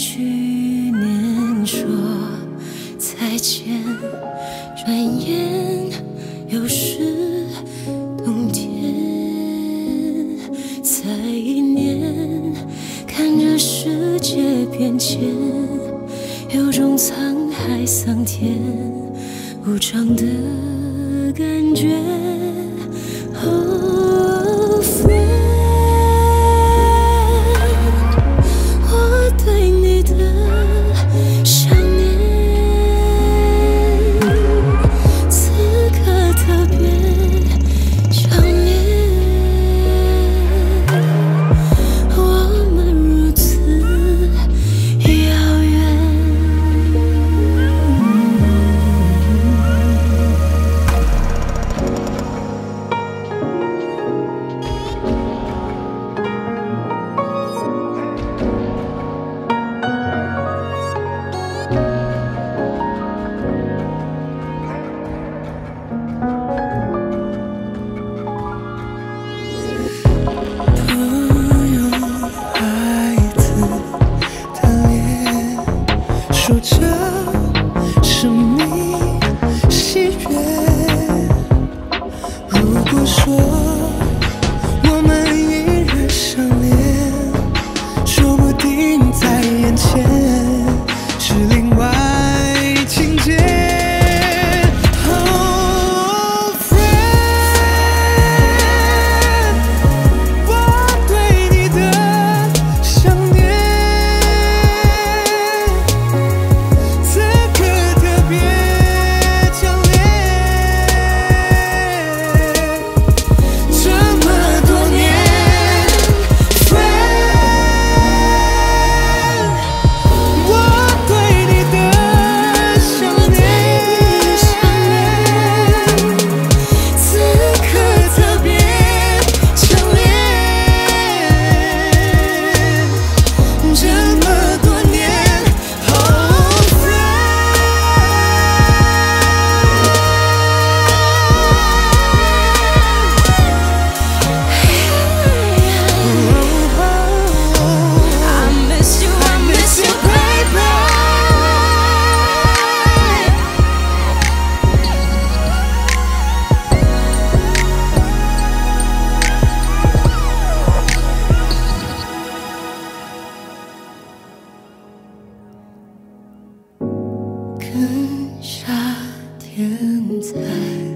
去年说再见，转眼又是冬天。再一年，看着世界变迁，有种沧海桑田无常的感觉。Oh, friend， 我对你的想念，此刻特别强烈。我们如此遥远。 说着神秘喜悦。如果说我们依然相恋，说不定在眼前是另外情节。Oh, friend， 我对你的想念。 跟夏天在